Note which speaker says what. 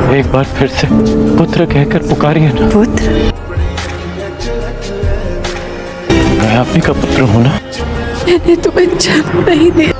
Speaker 1: एक बार फिर से पुत्र कहकर पुकारिए ना।
Speaker 2: पुत्र?
Speaker 1: मैं आप ही का पुत्र हूँ ना।
Speaker 2: मैंने तुम्हें जन्म नहीं दिया।